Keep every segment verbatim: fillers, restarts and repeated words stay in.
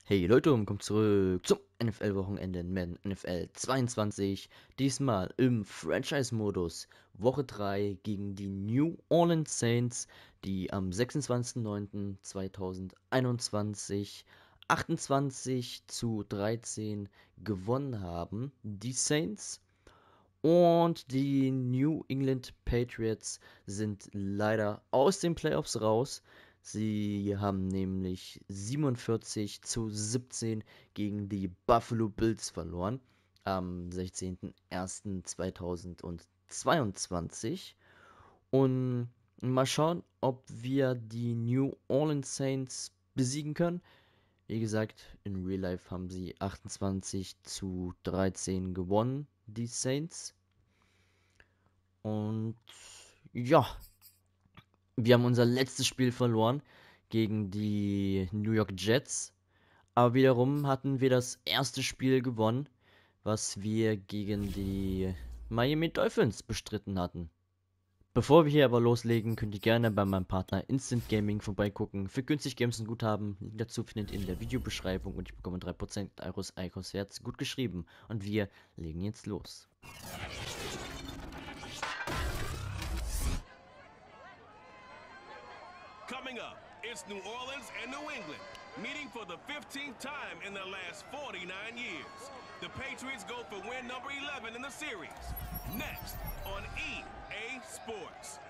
Hey Leute, und kommt zurück zum N F L-Wochenende in Madden N F L zweiundzwanzig. Diesmal im Franchise-Modus. Woche drei gegen die New Orleans Saints, die am sechsundzwanzigsten neunten zweitausendeinundzwanzig achtundzwanzig zu dreizehn gewonnen haben. Die Saints und die New England Patriots sind leider aus den Playoffs raus. Sie haben nämlich siebenundvierzig zu siebzehn gegen die Buffalo Bills verloren am sechzehnten ersten zweitausendzweiundzwanzig. Und mal schauen, ob wir die New Orleans Saints besiegen können. Wie gesagt, in Real Life haben sie achtundzwanzig zu dreizehn gewonnen, die Saints. Und ja, wir haben unser letztes Spiel verloren gegen die New York Jets. Aber wiederum hatten wir das erste Spiel gewonnen, was wir gegen die Miami Dolphins bestritten hatten. Bevor wir hier aber loslegen, könnt ihr gerne bei meinem Partner Instant Gaming vorbeigucken. Für günstig Games und Guthaben, Link dazu findet ihr in der Videobeschreibung und ich bekomme drei Prozent Euros Eikos-Herz gut geschrieben. Und wir legen jetzt los. Coming up, it's New Orleans and New England, meeting for the fifteenth time in the last forty-nine years. The Patriots go for win number eleven in the series. Next on E A Sports.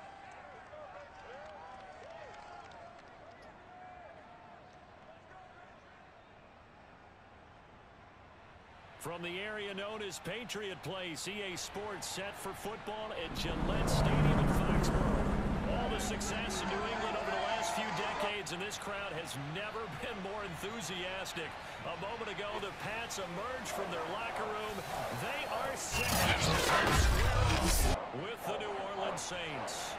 From the area known as Patriot Place, E A Sports set for football at Gillette Stadium in Foxborough. All the success in New England over the last few decades, and this crowd has never been more enthusiastic. A moment ago, the Pats emerged from their locker room. They are set with the New Orleans Saints.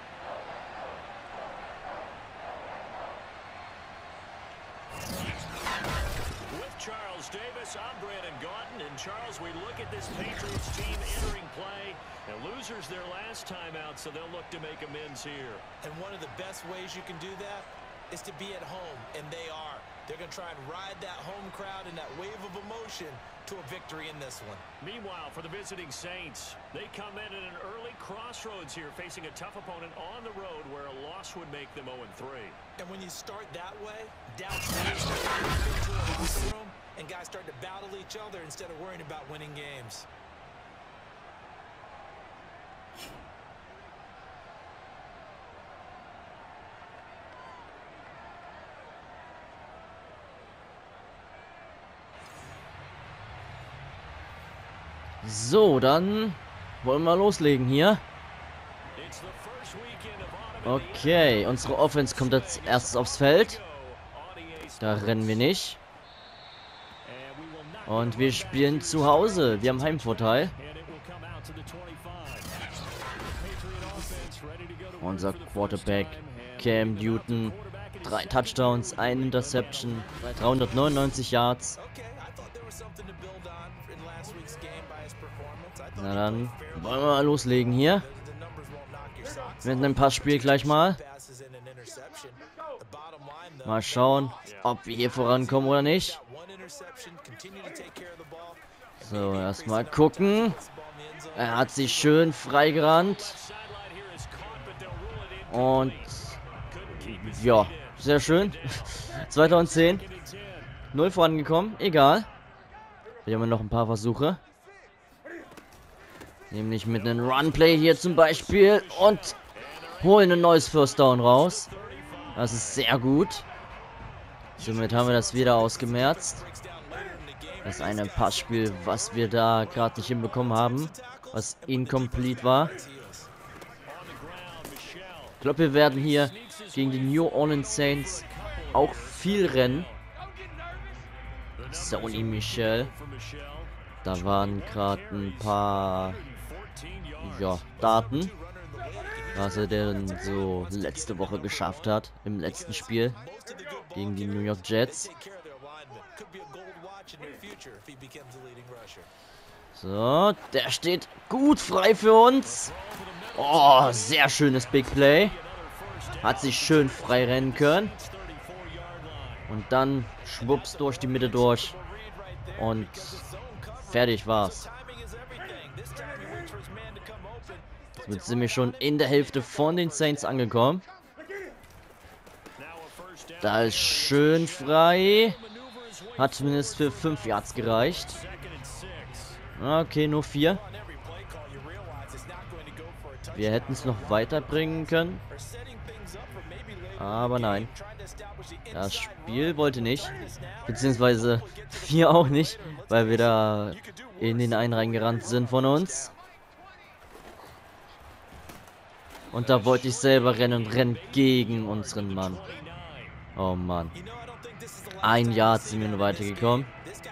With Charles Davis, I'm Brandon Gaunton. And Charles, we look at this Patriots team entering play. And losers their last time out, so they'll look to make amends here. And one of the best ways you can do that is to be at home, and they are. They're going to try and ride that home crowd and that wave of emotion to a victory in this one. Meanwhile, for the visiting Saints, they come in at an early crossroads here, facing a tough opponent on the road where a loss would make them oh and three. And when you start that way, doubts really start to creep into a locker room, and guys start to battle each other instead of worrying about winning games. So, dann wollen wir loslegen hier. Okay, unsere Offense kommt als erstes aufs Feld. Da rennen wir nicht. Und wir spielen zu Hause. Wir haben Heimvorteil. Unser Quarterback Cam Newton. Drei Touchdowns, ein Interception, dreihundertneunundneunzig Yards. Na dann wollen wir mal loslegen hier. Mit einem Passspiel gleich mal. Mal schauen, ob wir hier vorankommen oder nicht. So, erstmal gucken. Er hat sich schön freigerannt. Und ja, sehr schön. zweitausendzehn. Null vorangekommen. Egal. Wir haben noch ein paar Versuche. Nämlich mit einem Runplay hier zum Beispiel. Und holen ein neues First Down raus. Das ist sehr gut. Somit haben wir das wieder ausgemerzt. Das eine Passspiel, was wir da gerade nicht hinbekommen haben. Was incomplete war. Ich glaube, wir werden hier gegen die New Orleans Saints auch viel rennen. Sony Michel. Da waren gerade ein paar ja, Daten, was er denn so letzte Woche geschafft hat im letzten Spiel gegen die New York Jets. So, der steht gut frei für uns. Oh, sehr schönes Big Play. Hat sich schön frei rennen können. Und dann schwupps durch die Mitte durch. Und fertig war's. Jetzt sind wir schon in der Hälfte von den Saints angekommen. Da ist schön frei. Hat zumindest für fünf Yards gereicht. Okay, nur vier. Wir hätten es noch weiterbringen können. Aber nein. Das Spiel wollte nicht. Beziehungsweise wir auch nicht. Weil wir da in den einen reingerannt sind von uns. Und da wollte ich selber rennen und rennen gegen unseren Mann. Oh Mann. Ein Jahr sind wir nur weitergekommen.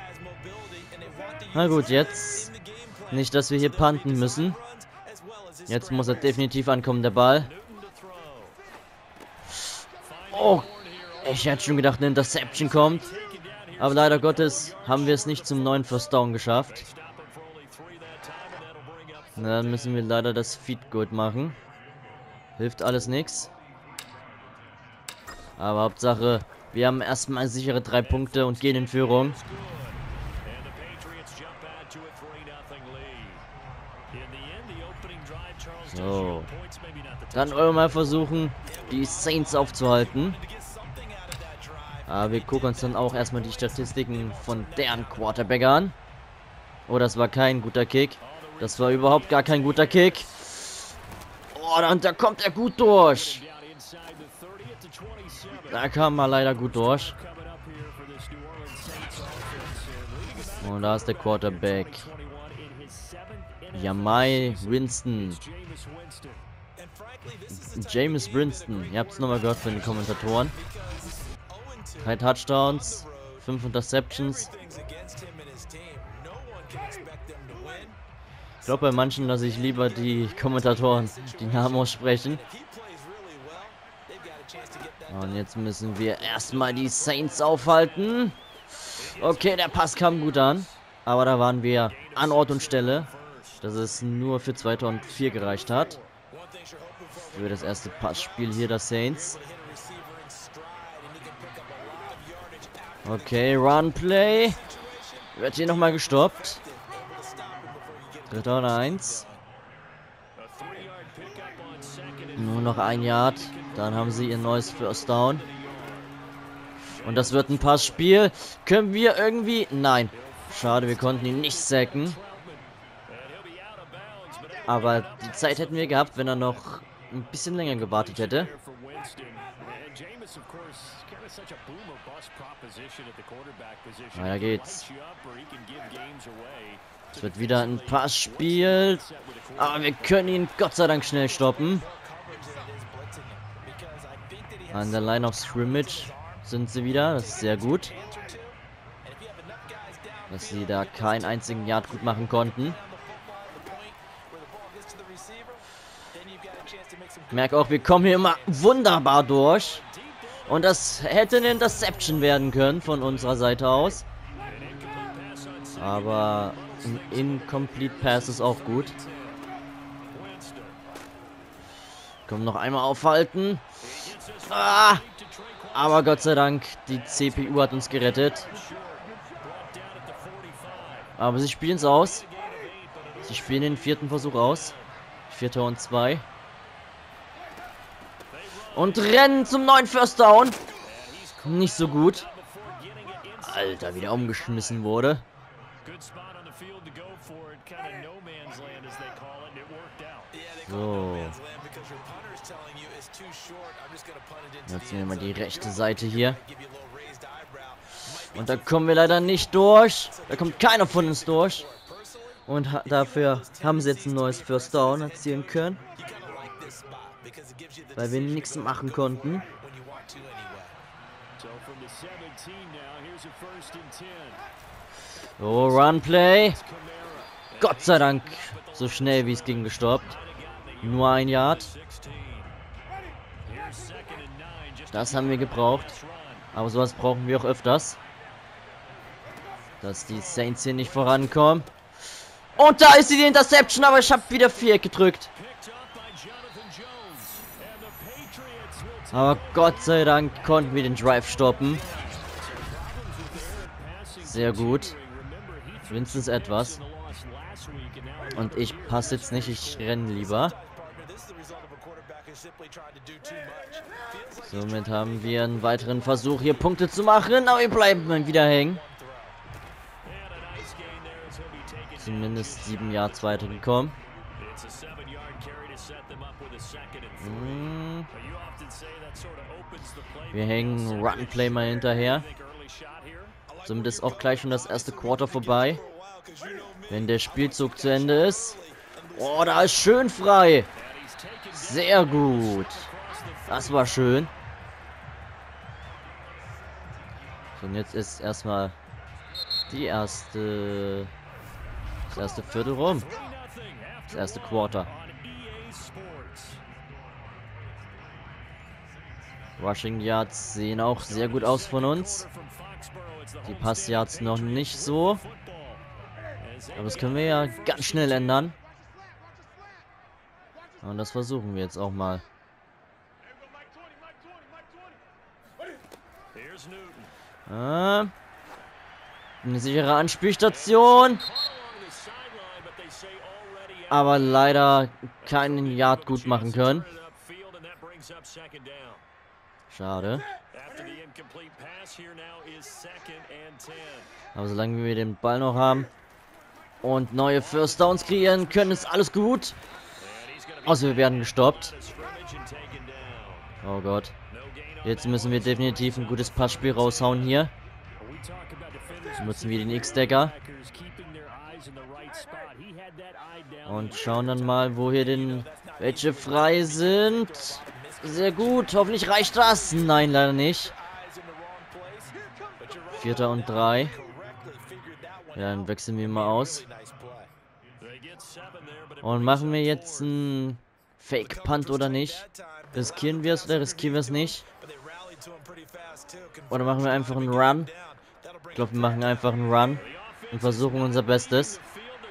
Na gut, jetzt. Nicht, dass wir hier punten müssen. Jetzt muss er definitiv ankommen, der Ball. Oh, ich hätte schon gedacht, eine Interception kommt. Aber leider Gottes haben wir es nicht zum neuen First Down geschafft. Na, dann müssen wir leider das Feed Goal machen. Hilft alles nichts. Aber Hauptsache, wir haben erstmal sichere drei Punkte und gehen in Führung. So. Dann wollen wir mal versuchen, die Saints aufzuhalten. Aber wir gucken uns dann auch erstmal die Statistiken von deren Quarterback an. Oh, das war kein guter Kick. Das war überhaupt gar kein guter Kick. Oh, und da kommt er gut durch. Da kam er leider gut durch. Und da ist der Quarterback. Jamai Winston. James Winston. Ihr habt es nochmal gehört von den Kommentatoren. Drei Touchdowns. Fünf Interceptions. Ich glaube, bei manchen lasse ich lieber die Kommentatoren die Namen aussprechen. Und jetzt müssen wir erstmal die Saints aufhalten. Okay, der Pass kam gut an. Aber da waren wir an Ort und Stelle. Dass es nur für zweitausendvier gereicht hat. Für das erste Passspiel hier der Saints. Okay, Run Play. Wird hier nochmal gestoppt. Dritter und eins. Nur noch ein Yard. Dann haben sie ihr neues First Down. Und das wird ein Passspiel. Können wir irgendwie... Nein. Schade, wir konnten ihn nicht sacken. Aber die Zeit hätten wir gehabt, wenn er noch ein bisschen länger gewartet hätte. Weiter geht's. Es wird wieder ein Passspiel. Aber wir können ihn Gott sei Dank schnell stoppen. An der Line of Scrimmage sind sie wieder. Das ist sehr gut. Dass sie da keinen einzigen Yard gut machen konnten. Ich merke auch, wir kommen hier immer wunderbar durch. Und das hätte eine Interception werden können von unserer Seite aus. Aber ein Incomplete Pass ist auch gut. Komm, noch einmal aufhalten. Ah! Aber Gott sei Dank, die C P U hat uns gerettet. Aber sie spielen es aus. Sie spielen den vierten Versuch aus. Vierter und zwei. Und rennen zum neuen First Down. Nicht so gut. Alter, wie der umgeschmissen wurde. So. Jetzt nehmen wir mal die rechte Seite hier. Und da kommen wir leider nicht durch. Da kommt keiner von uns durch. Und ha dafür haben sie jetzt ein neues First Down erzielen können. Weil wir nichts machen konnten. Oh, Run Play. Gott sei Dank so schnell wie es ging gestoppt. Nur ein Yard. Das haben wir gebraucht. Aber sowas brauchen wir auch öfters. Dass die Saints hier nicht vorankommen. Und da ist die Interception, aber ich habe wieder vier gedrückt. Aber Gott sei Dank konnten wir den Drive stoppen. Sehr gut. Wenigstens etwas. Und ich passe jetzt nicht, ich renne lieber. Somit haben wir einen weiteren Versuch, hier Punkte zu machen, aber wir bleiben wieder hängen. Zumindest sieben Yards weitergekommen. Hm. Wir hängen Run-Play mal hinterher. Somit ist auch gleich schon das erste Quarter vorbei. Wenn der Spielzug zu Ende ist. Oh, da ist schön frei. Sehr gut. Das war schön. So, und jetzt ist erstmal die erste... Das erste Viertel rum. Das erste Quarter. Rushing Yards sehen auch sehr gut aus von uns. Die Pass Yards noch nicht so. Aber das können wir ja ganz schnell ändern. Und das versuchen wir jetzt auch mal. Ah, eine sichere Anspielstation. Aber leider keinen Yard gut machen können. Schade. Aber solange wir den Ball noch haben und neue First Downs kreieren können, ist alles gut. Außer wir werden gestoppt. Oh Gott. Jetzt müssen wir definitiv ein gutes Passspiel raushauen hier. Jetzt nutzen wir den X-Decker. Und schauen dann mal, wo hier denn welche frei sind. Sehr gut. Hoffentlich reicht das. Nein, leider nicht. Vierter und drei. Ja, dann wechseln wir mal aus. Und machen wir jetzt einen Fake-Punt oder nicht? Riskieren wir es oder riskieren wir es nicht? Oder machen wir einfach einen Run? Ich glaube, wir machen einfach einen Run und versuchen unser Bestes.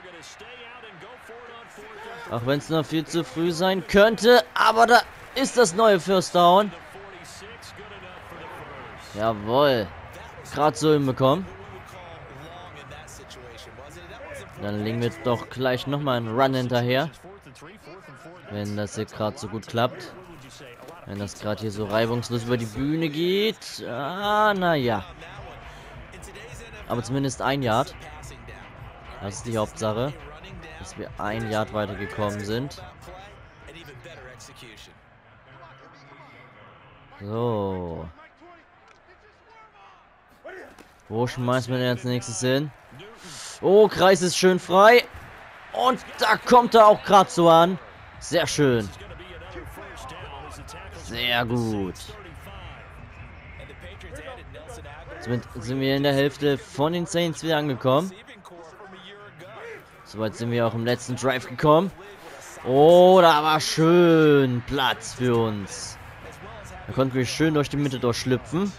Auch wenn es noch viel zu früh sein könnte. Aber da ist das neue First Down. Jawohl. Gerade so hinbekommen. Dann legen wir doch gleich nochmal einen Run hinterher. Wenn das hier gerade so gut klappt. Wenn das gerade hier so reibungslos über die Bühne geht. Ah, naja. Aber zumindest ein Yard. Das ist die Hauptsache. Dass wir ein Yard weitergekommen sind. So. Wo schmeißt man denn als nächstes hin? Oh, Kreis ist schön frei. Und da kommt er auch gerade so an. Sehr schön. Sehr gut. Somit sind wir in der Hälfte von den Saints wieder angekommen. Soweit sind wir auch im letzten Drive gekommen. Oh, da war schön Platz für uns. Da konnten wir schön durch die Mitte durchschlüpfen.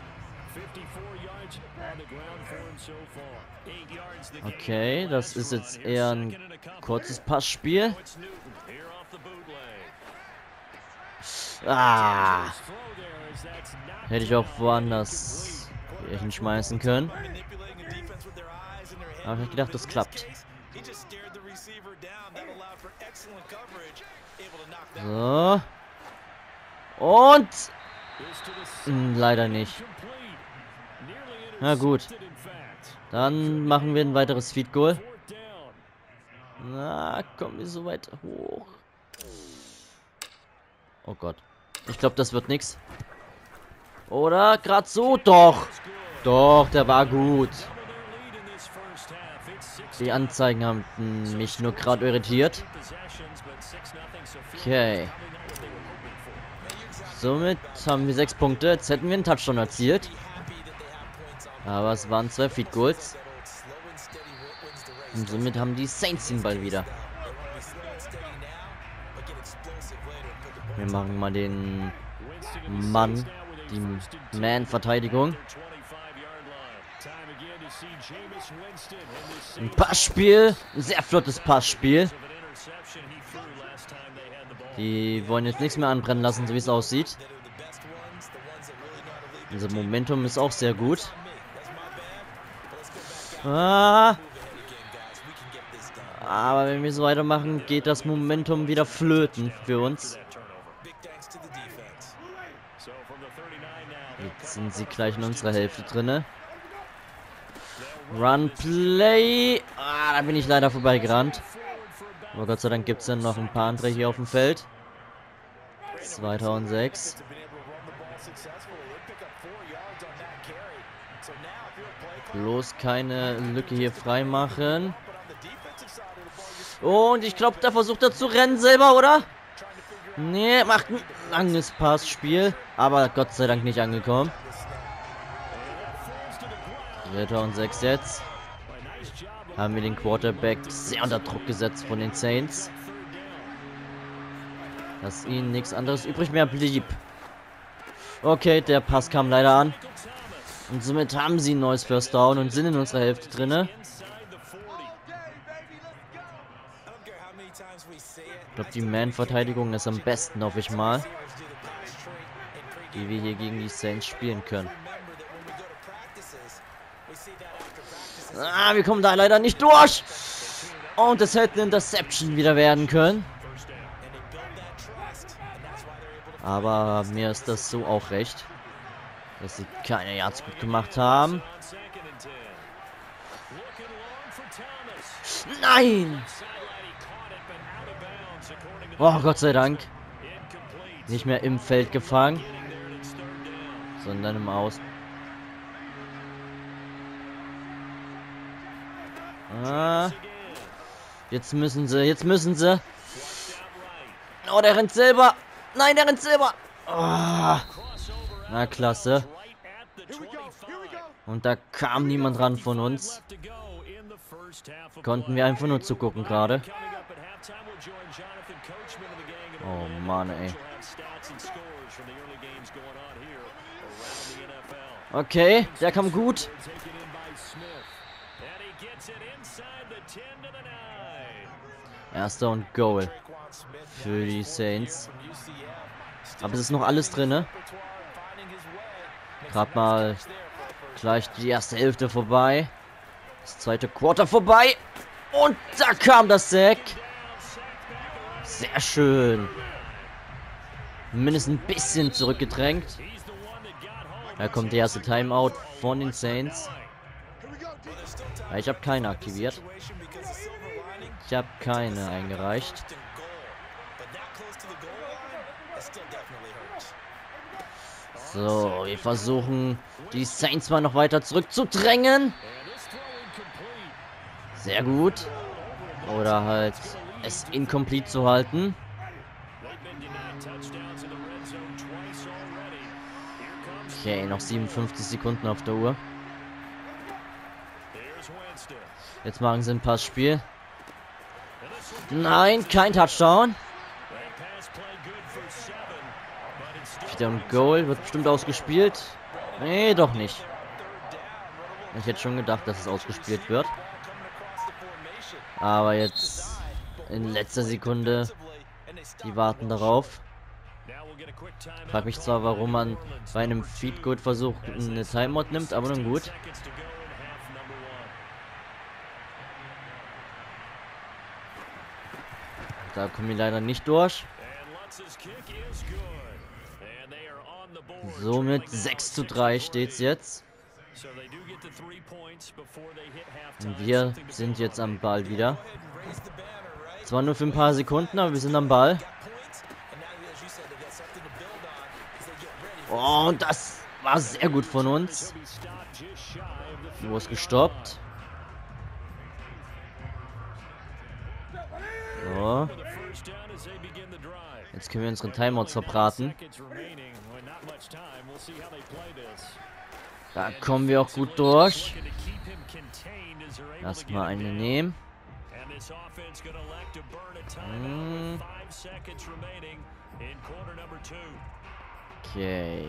Okay, das ist jetzt eher ein kurzes Passspiel. Ah. Hätte ich auch woanders hinschmeißen können. Aber ich habe gedacht, das klappt. So. Und hm, leider nicht. Na gut. Dann machen wir ein weiteres Feed Goal. Na, kommen wir so weit hoch. Oh Gott. Ich glaube, das wird nichts. Oder gerade so? Doch. Doch, der war gut. Die Anzeigen haben mich nur gerade irritiert. Okay. Somit haben wir sechs Punkte. Jetzt hätten wir einen Touchdown erzielt. Aber es waren zwei Feed Goals. Und somit haben die Saints den Ball wieder. Wir machen mal den Mann, die Man-Verteidigung. Ein Passspiel, ein sehr flottes Passspiel. Die wollen jetzt nichts mehr anbrennen lassen, so wie es aussieht. Unser Momentum ist auch sehr gut. Ah. Aber wenn wir so weitermachen, geht das Momentum wieder flöten für uns. Jetzt sind sie gleich in unserer Hälfte drinne. Run, Play. Ah, da bin ich leider vorbeigerannt. Aber Gott sei Dank gibt es dann noch ein paar andere hier auf dem Feld. zweitausendsechs. Bloß keine Lücke hier freimachen. Und ich glaube, da versucht er zu rennen selber, oder? Nee, macht ein langes Passspiel. Aber Gott sei Dank nicht angekommen. Dritter und sechs jetzt. Haben wir den Quarterback sehr unter Druck gesetzt von den Saints. Dass ihnen nichts anderes übrig mehr blieb. Okay, der Pass kam leider an. Und somit haben sie ein neues First Down und sind in unserer Hälfte drinne. Ich glaube, die Man-Verteidigung ist am besten, hoffe ich mal. Die wir hier gegen die Saints spielen können. Ah, wir kommen da leider nicht durch. Und es hätte eine Interception wieder werden können. Aber mir ist das so auch recht, dass sie keine Yards gut gemacht haben. Nein! Oh, Gott sei Dank. Nicht mehr im Feld gefangen, sondern im Aus. Ah. Jetzt müssen sie, jetzt müssen sie. Oh, der rennt selber. Nein, der rennt selber. Oh. Na, klasse. Und da kam niemand ran von uns. Konnten wir einfach nur zugucken gerade. Oh Mann, ey. Okay, der kam gut. Erster und Goal für die Saints. Aber es ist noch alles drin, ne? Gerade mal gleich die erste Hälfte vorbei. Das zweite Quarter vorbei. Und da kam das Sack. Sehr schön. Mindestens ein bisschen zurückgedrängt. Da kommt der erste Timeout von den Saints. Ja, ich habe keine aktiviert. Ich habe keine eingereicht. So, wir versuchen die Saints mal noch weiter zurückzudrängen. Sehr gut. Oder halt es incomplete zu halten. Okay, noch siebenundfünfzig Sekunden auf der Uhr. Jetzt machen sie ein Passspiel. Nein, kein Touchdown. Wieder ein Goal, wird bestimmt ausgespielt. Nee, doch nicht. Ich hätte schon gedacht, dass es ausgespielt wird. Aber jetzt in letzter Sekunde, die warten darauf. Frag mich zwar, warum man bei einem Feed Goal Versuch eine Timeout nimmt, aber nun gut. Da kommen wir leider nicht durch. Somit sechs zu drei steht es jetzt. Und wir sind jetzt am Ball wieder. Zwar nur für ein paar Sekunden, aber wir sind am Ball. Oh, und das war sehr gut von uns. Du hast gestoppt. So. Jetzt können wir unseren Timeouts verbraten. Da kommen wir auch gut durch. Erstmal eine nehmen. Hm. Okay.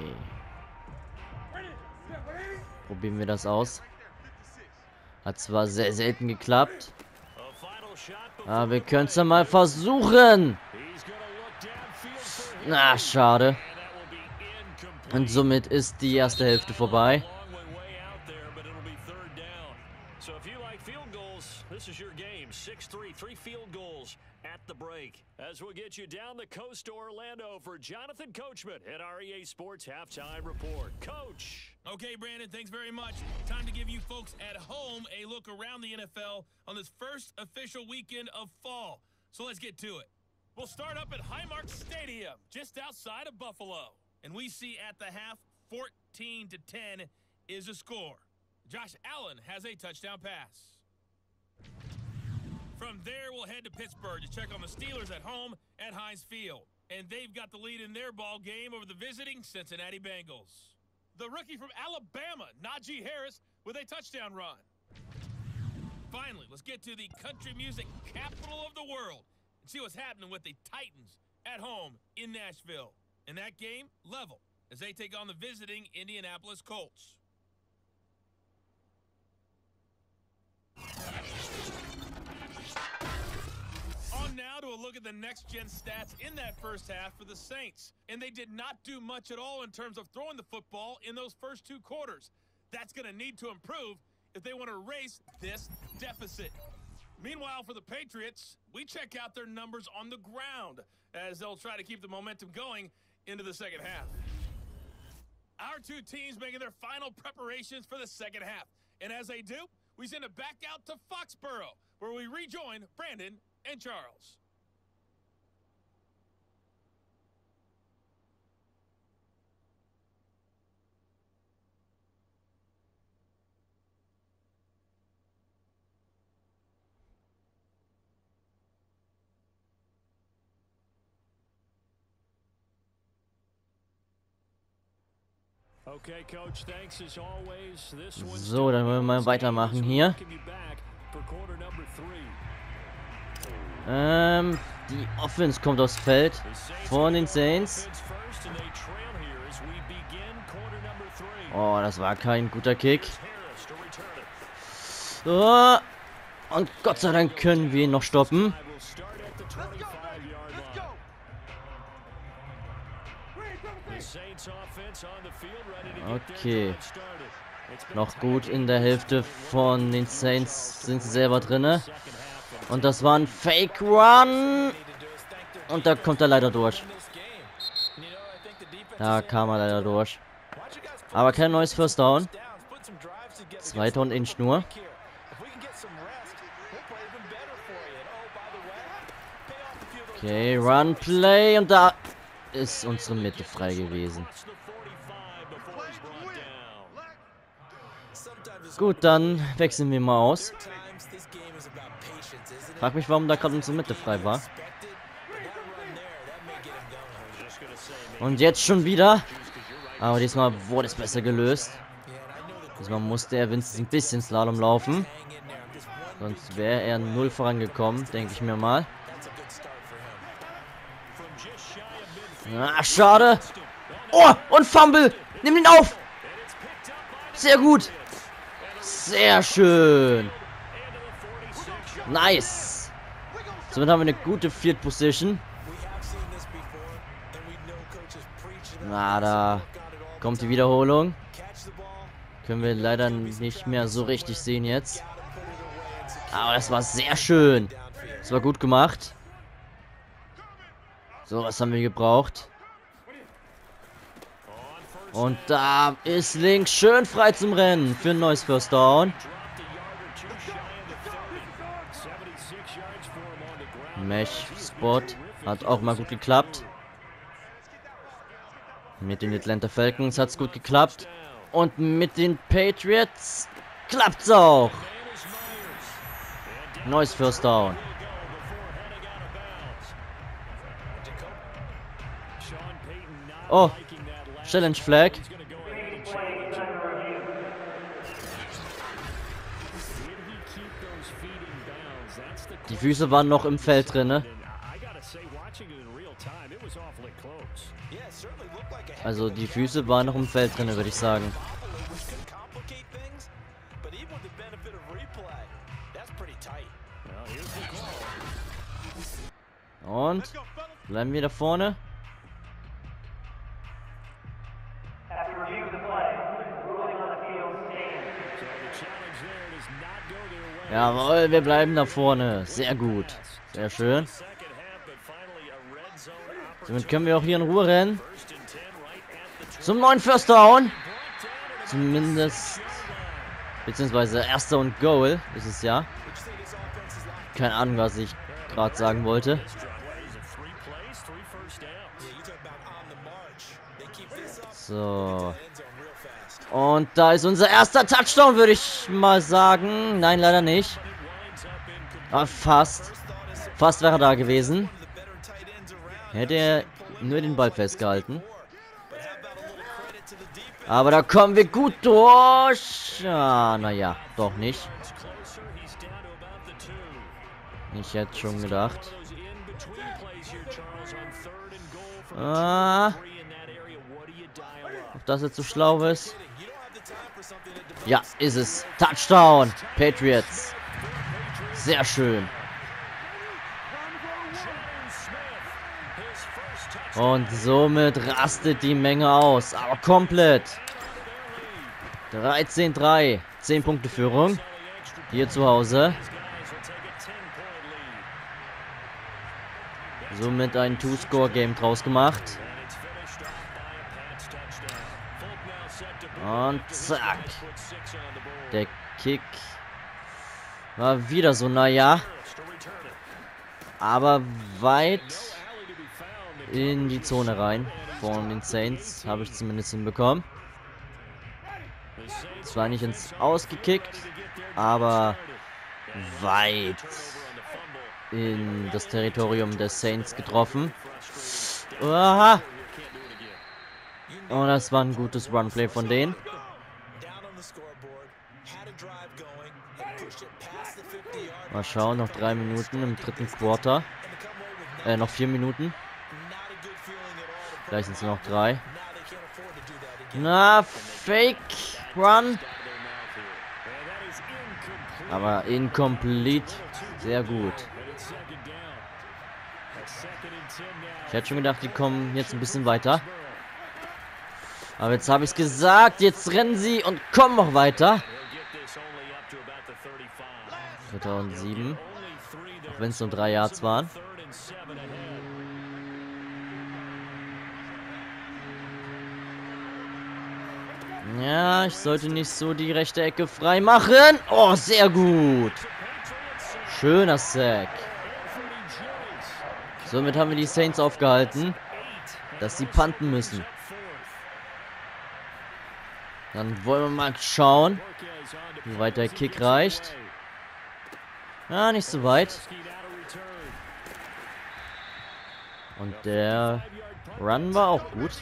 Probieren wir das aus. Hat zwar sehr selten geklappt. Aber wir können es ja mal versuchen. Na, schade. Und somit ist die erste Hälfte vorbei. So if you like field goals, this is your game. six three, three field goals at the break. As we'll get you down the coast to Orlando for Jonathan Coachman at our E A Sports Halftime Report. Coach. Okay, Brandon, thanks very much. Time to give you folks at home a look around the N F L on this first official weekend of fall. So let's get to it. We'll start up at Highmark Stadium, just outside of Buffalo. And we see at the half, fourteen to ten is the score. Josh Allen has a touchdown pass. From there, we'll head to Pittsburgh to check on the Steelers at home at Heinz Field. And they've got the lead in their ball game over the visiting Cincinnati Bengals. The rookie from Alabama, Najee Harris, with a touchdown run. Finally, let's get to the country music capital of the world and see what's happening with the Titans at home in Nashville. In that game, level, as they take on the visiting Indianapolis Colts. On now to a look at the next-gen stats in that first half for the Saints. And they did not do much at all in terms of throwing the football in those first two quarters. That's going to need to improve if they want to erase this deficit. Meanwhile, for the Patriots, we check out their numbers on the ground as they'll try to keep the momentum going into the second half. Our two teams making their final preparations for the second half. And as they do, we send it back out to Foxborough, where we rejoin Brandon and Charles. Okay, Coach, thanks as always. This one's So, dann wollen wir mal weitermachen hier. Ähm, die Offense kommt aufs Feld von den Saints. Oh, das war kein guter Kick. So. Und Gott sei Dank können wir ihn noch stoppen. Okay. Noch gut in der Hälfte von den Saints sind sie selber drinne. Und das war ein Fake Run. Und da kommt er leider durch. Da kam er leider durch. Aber kein neues First Down. Zweiter und Inch nur. Okay, Run, Play. Und da ist unsere Mitte frei gewesen. Gut, dann wechseln wir mal aus. Frag mich, warum da gerade unsere Mitte frei war. Und jetzt schon wieder. Aber diesmal wurde es besser gelöst. Diesmal musste er wenigstens ein bisschen Slalom laufen. Sonst wäre er null vorangekommen, denke ich mir mal. Ah, schade. Oh, und Fumble. Nimm ihn auf. Sehr gut. Sehr schön. Nice. Somit haben wir eine gute Field Position. Na, da kommt die Wiederholung. Können wir leider nicht mehr so richtig sehen jetzt. Aber das war sehr schön. Das war gut gemacht. So, was haben wir gebraucht? Und da ist links schön frei zum Rennen für ein neues First Down. Mesh-Spot hat auch mal gut geklappt. Mit den Atlanta Falcons hat es gut geklappt. Und mit den Patriots klappt's auch. Neues First Down. Oh, Challenge Flag. Die Füße waren noch im Feld drin. Also die Füße waren noch im Feld drin, würde ich sagen. Und bleiben wir da vorne. Jawohl, wir bleiben da vorne. Sehr gut. Sehr schön. Somit können wir auch hier in Ruhe rennen. Zum neuen First Down. Zumindest. Beziehungsweise erster und Goal ist es ja. Keine Ahnung, was ich gerade sagen wollte. So. Und da ist unser erster Touchdown, würde ich mal sagen. Nein, leider nicht. Aber fast. Fast wäre er da gewesen. Hätte er nur den Ball festgehalten. Aber da kommen wir gut durch. Ja, naja, doch nicht. Ich hätte schon gedacht. Ah. Ob das jetzt so schlau ist? Ja, ist es. Touchdown. Patriots. Sehr schön. Und somit rastet die Menge aus. Aber komplett. dreizehn drei. zehn Punkte Führung. Hier zu Hause. Somit ein Two-Score-Game draus gemacht. Und zack. Der Kick war wieder so, naja. Aber weit in die Zone rein. Von den Saints habe ich zumindest hinbekommen. Zwar nicht ins Ausgekickt, aber weit in das Territorium der Saints getroffen. Aha. Und das war ein gutes Runplay von denen. Mal schauen, noch drei Minuten im dritten Quarter. Äh, noch vier Minuten. Vielleicht sind es noch drei. Na, Fake Run. Aber incomplete. Sehr gut. Ich hätte schon gedacht, die kommen jetzt ein bisschen weiter. Aber jetzt habe ich es gesagt. Jetzt rennen sie und kommen noch weiter. Dritter und sieben. Auch wenn es nur drei Yards waren. Ja, ich sollte nicht so die rechte Ecke frei machen. Oh, sehr gut. Schöner Sack. Somit haben wir die Saints aufgehalten, dass sie punten müssen. Dann wollen wir mal schauen, wie weit der Kick reicht. Ja, nicht so weit. Und der Run war auch gut.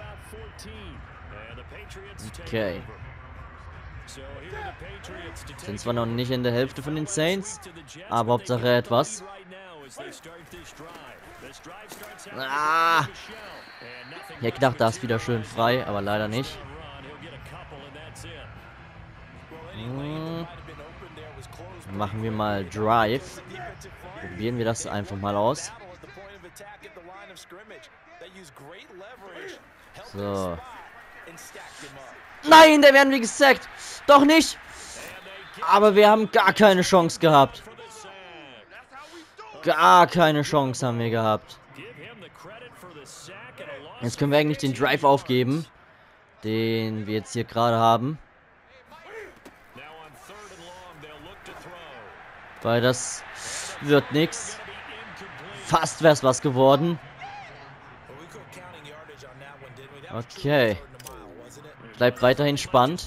Okay. Sind zwar noch nicht in der Hälfte von den Saints, aber Hauptsache etwas. Ah! Ich hätte gedacht, da ist wieder schön frei, aber leider nicht. Hm. Machen wir mal Drive. Probieren wir das einfach mal aus. So. Nein, da werden wir gesackt. Doch nicht. Aber wir haben gar keine Chance gehabt. Gar keine Chance haben wir gehabt. Jetzt können wir eigentlich den Drive aufgeben, den wir jetzt hier gerade haben. Weil das wird nichts. Fast wäre es was geworden. Okay. Bleibt weiterhin spannend.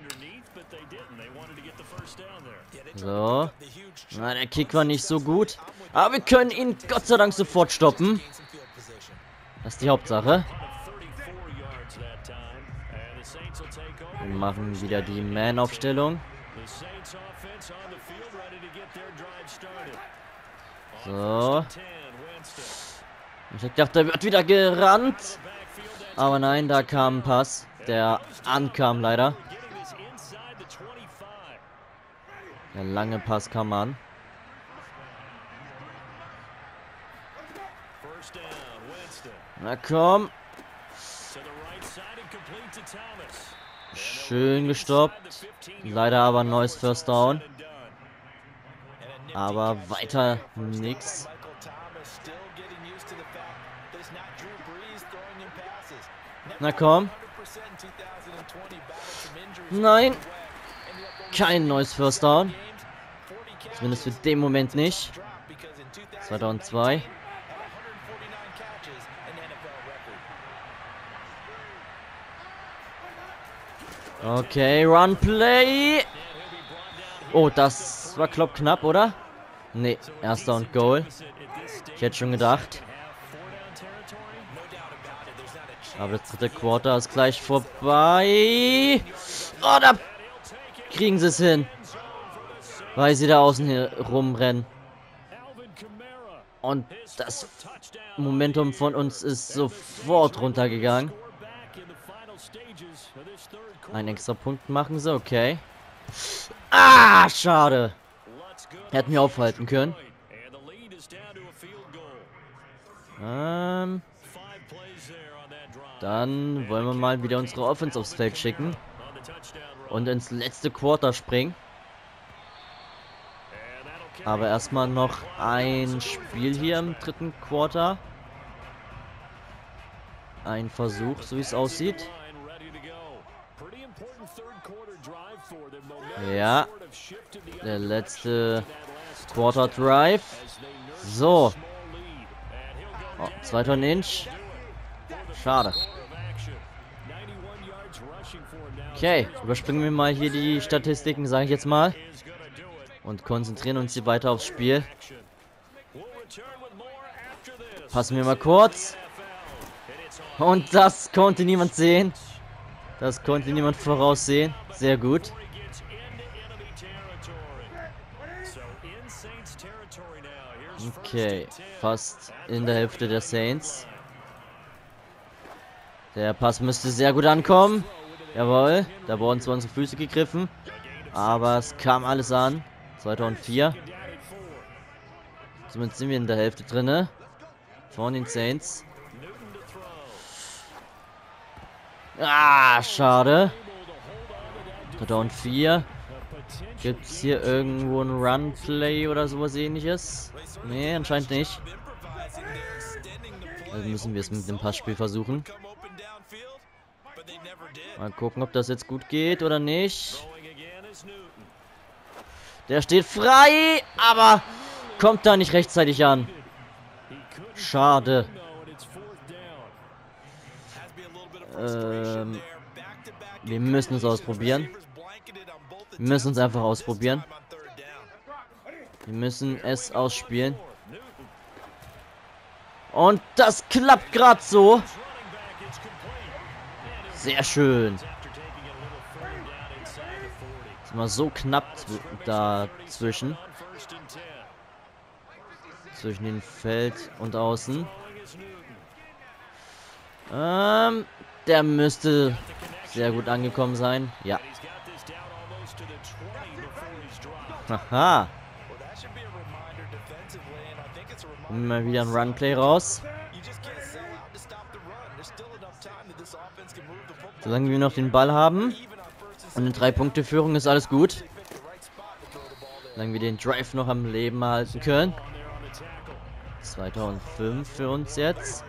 So. Na, der Kick war nicht so gut. Aber wir können ihn Gott sei Dank sofort stoppen. Das ist die Hauptsache. Wir machen wieder die Man-Aufstellung. So. Ich dachte, da wird wieder gerannt. Aber nein, da kam ein Pass. Der ankam leider. Der lange Pass kam an. Na komm. Schön gestoppt. Leider aber ein neues First Down. Aber weiter nix. Na komm. Nein. Kein neues First Down. Zumindest für den Moment nicht. zweitausendzwei. Okay, Run Play. Oh, das war klopp knapp, oder? Nee, erster und Goal. Ich hätte schon gedacht. Aber das dritte Quarter ist gleich vorbei. Oh, da kriegen sie es hin. Weil sie da außen hier rumrennen. Und das Momentum von uns ist sofort runtergegangen. Einen extra Punkt machen sie, okay. Ah, schade. Hätten wir aufhalten können. Ähm, dann wollen wir mal wieder unsere Offense aufs Feld schicken. Und ins letzte Quarter springen. Aber erstmal noch ein Spiel hier im dritten Quarter. Ein Versuch, so wie es aussieht. Ja. Der letzte Quarter Drive. So. Oh, zweiter Inch. Schade. Okay, überspringen wir mal hier die Statistiken, sage ich jetzt mal. Und konzentrieren uns hier weiter aufs Spiel. Passen wir mal kurz. Und das konnte niemand sehen. Das konnte niemand voraussehen. Sehr gut. Okay, fast in der Hälfte der Saints. Der Pass müsste sehr gut ankommen. Jawohl, da wurden zwar unsere Füße gegriffen, aber es kam alles an. zweitausendvier. Somit sind wir in der Hälfte drinne. Von den Saints. Ah, schade. dreitausendvier. Gibt es hier irgendwo ein Run-Play oder sowas ähnliches? Nee, anscheinend nicht. Also müssen wir es mit dem Passspiel versuchen. Mal gucken, ob das jetzt gut geht oder nicht. Der steht frei, aber kommt da nicht rechtzeitig an. Schade. Ähm, wir müssen es ausprobieren. Wir müssen es einfach ausprobieren. Wir müssen es ausspielen. Und das klappt gerade so. Sehr schön. Ist mal so knapp dazwischen. Zwischen dem Feld und außen. Ähm, der müsste sehr gut angekommen sein. Ja. Haha. Und mal wieder ein Runplay raus. Solange wir noch den Ball haben und eine drei Punkte Führung ist alles gut. Solange wir den Drive noch am Leben halten können. zweitausendfünf für uns jetzt.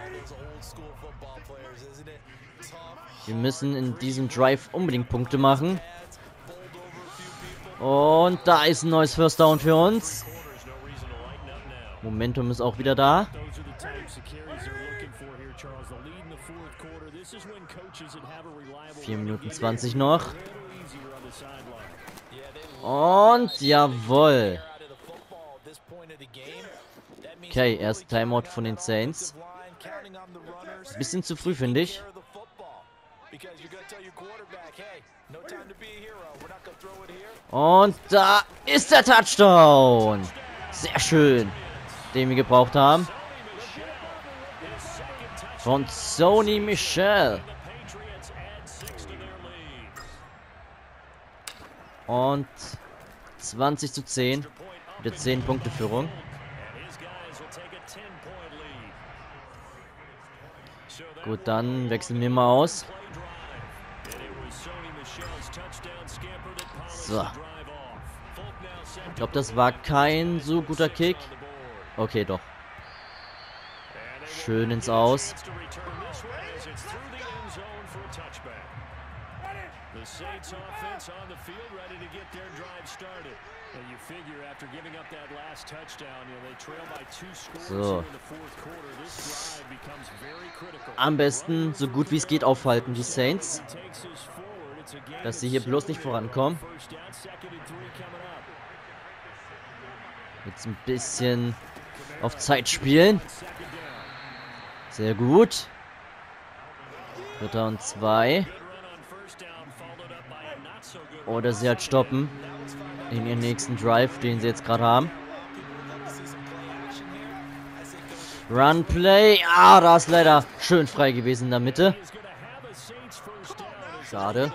Wir müssen in diesem Drive unbedingt Punkte machen. Und da ist ein neues First Down für uns. Momentum ist auch wieder da. vier Minuten zwanzig noch. Und jawohl. Okay, erst Timeout von den Saints. Bisschen zu früh, finde ich. Und da ist der Touchdown. Sehr schön. Den wir gebraucht haben. Von Sony Michel. Und zwanzig zu zehn. Mit zehn Punkte Führung. Gut, dann wechseln wir mal aus. So. Ich glaube, das war kein so guter Kick. Okay, doch. Schön ins Aus. The Saints offense on the field ready to get their drive started. And you figure after giving up that last touchdown, you know, they trail by two scores So. in the fourth quarter. This drive becomes very critical. Am besten, so gut wie es geht, aufhalten, die Saints. Dass sie hier bloß nicht vorankommen. Jetzt ein bisschen auf Zeit spielen. Sehr gut. Dritter und zwei. Oder sie halt stoppen in ihren nächsten Drive, den sie jetzt gerade haben. Run Play. Ah, da ist leider schön frei gewesen in der Mitte. Schade.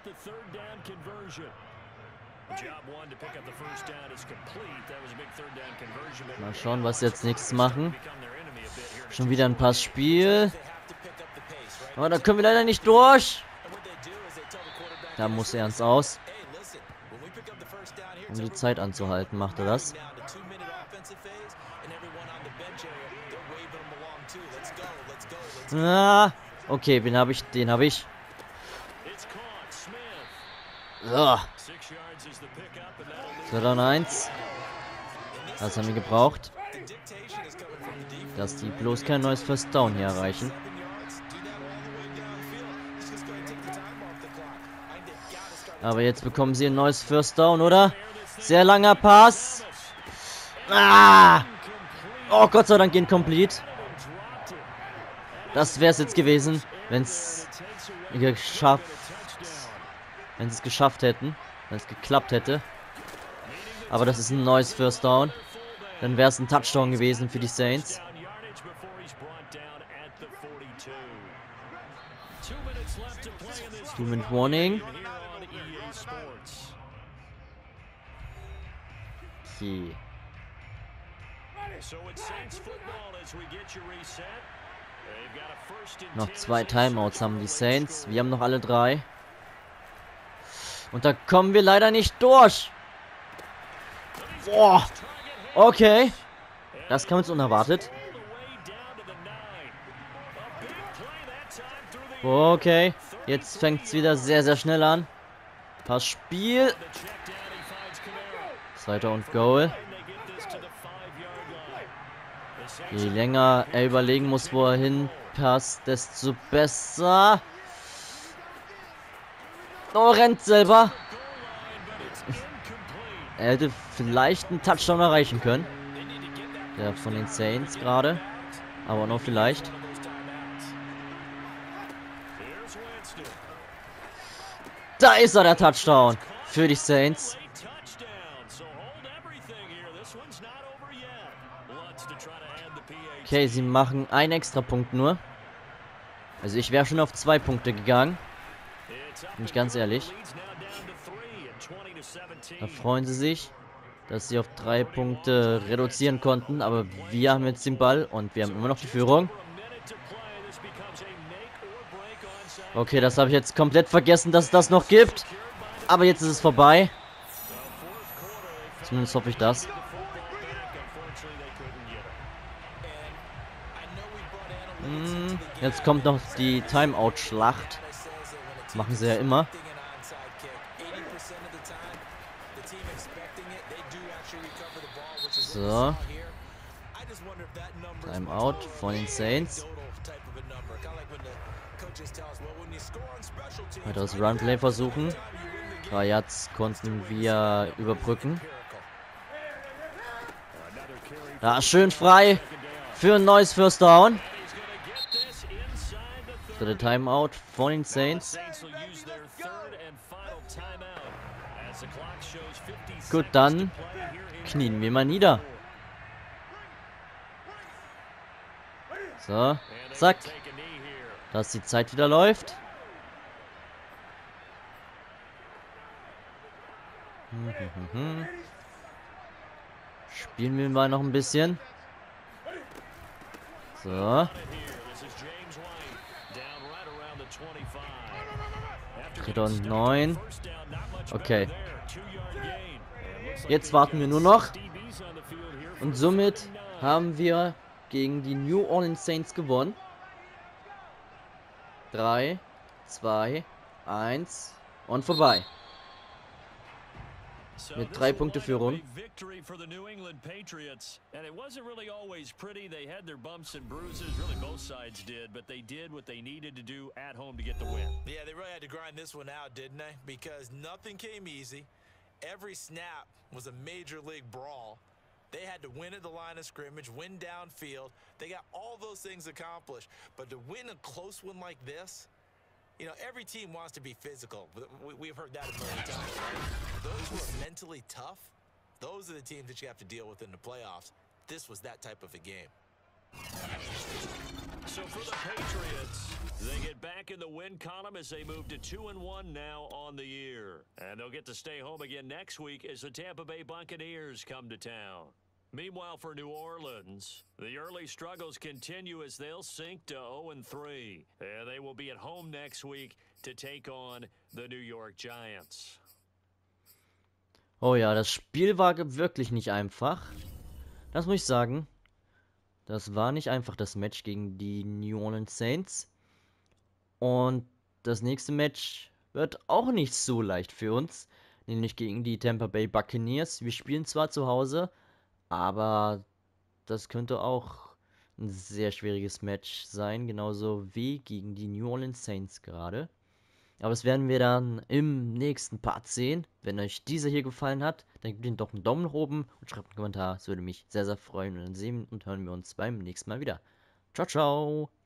Mal schauen, was sie jetzt nächstes machen. Schon wieder ein Passspiel. Aber da können wir leider nicht durch. Da muss er ins Aus. Um die Zeit anzuhalten, macht er das. Ah, okay, wen habe ich? Den habe ich. So. So, dann eins. Das haben wir gebraucht. Dass die bloß kein neues First Down hier erreichen. Aber jetzt bekommen sie ein neues First Down, oder? Sehr langer Pass. Ah! Oh, Gott sei Dank incomplete. Das wäre es jetzt gewesen, wenn es geschafft, wenn sie es geschafft hätten, wenn es geklappt hätte. Aber das ist ein neues First Down. Dann wäre es ein Touchdown gewesen für die Saints. Two-Minute Warning. Okay. Noch zwei Timeouts haben die Saints. Wir haben noch alle drei. Und da kommen wir leider nicht durch. Boah. Okay. Das kam jetzt unerwartet. Okay. Jetzt fängt es wieder sehr, sehr schnell an. Passspiel. Zweiter und Goal. Je länger er überlegen muss, wo er hinpasst, desto besser. Oh, rennt selber. Er hätte vielleicht einen Touchdown erreichen können. Der von den Saints gerade. Aber nur vielleicht. Da ist er, der Touchdown. Für die Saints. Okay, sie machen einen extra Punkt nur. Also ich wäre schon auf zwei Punkte gegangen. Bin ich ganz ehrlich. Da freuen sie sich, dass sie auf drei Punkte reduzieren konnten. Aber wir haben jetzt den Ball und wir haben immer noch die Führung. Okay, das habe ich jetzt komplett vergessen, dass es das noch gibt. Aber jetzt ist es vorbei. Zumindest hoffe ich das. Hm, jetzt kommt noch die Timeout-Schlacht. Machen sie ja immer. So. Timeout von den Saints. Weiter das Runplay versuchen. Drei Yards konnten wir überbrücken. Ja, schön frei für ein neues First Down. So, der Timeout von den Saints. Gut, dann knien wir mal nieder. So, zack. Dass die Zeit wieder läuft. Hm, hm, hm. Spielen wir mal noch ein bisschen. So. Dritter und neun. Okay. Jetzt warten wir nur noch. Und somit haben wir gegen die New Orleans Saints gewonnen. drei, zwei, eins und vorbei. Mit drei Punkte Führung. Yeah, they really had to grind this one out, didn't they? Because nothing came easy. Every snap was a major league brawl. They had to win at the line of scrimmage, win downfield. They got all those things accomplished. But to win a close one like this, you know, every team wants to be physical. We've heard that a million times, right? Those who are mentally tough, those are the teams that you have to deal with in the playoffs. This was that type of a game. So for the Patriots, they get back in the win column as they move to two and one now on the year. And they'll get to stay home again next week as the Tampa Bay Buccaneers come to town. Meanwhile, for New Orleans, the early struggles continue as they'll sink to oh and three. And they will be at home next week to take on the New York Giants. Oh ja, das Spiel war wirklich nicht einfach. Das muss ich sagen. Das war nicht einfach, das Match gegen die New Orleans Saints. Und das nächste Match wird auch nicht so leicht für uns. Nämlich gegen die Tampa Bay Buccaneers. Wir spielen zwar zu Hause, aber das könnte auch ein sehr schwieriges Match sein. Genauso wie gegen die New Orleans Saints gerade. Aber das werden wir dann im nächsten Part sehen. Wenn euch dieser hier gefallen hat, dann gebt ihm doch einen Daumen nach oben und schreibt einen Kommentar. Das würde mich sehr, sehr freuen. Und dann sehen und hören wir uns beim nächsten Mal wieder. Ciao, ciao!